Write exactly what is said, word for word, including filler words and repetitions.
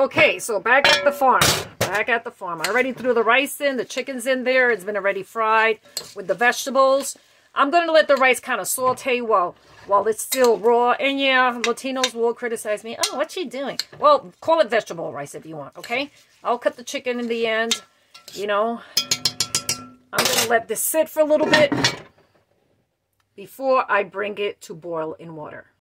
Okay, so back at the farm. Back at the farm. I already threw the rice in. The chicken's in there. It's been already fried with the vegetables. I'm going to let the rice kind of saute while, while it's still raw. And yeah, Latinos will criticize me. Oh, what's she doing? Well, call it vegetable rice if you want, okay? I'll cut the chicken in the end. You know, I'm going to let this sit for a little bit before I bring it to boil in water.